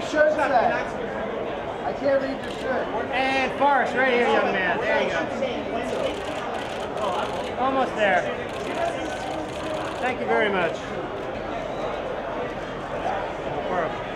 shirt say? I can't read your shirt. And Forrest, right here, young man. There you go. Almost there. Thank you very much.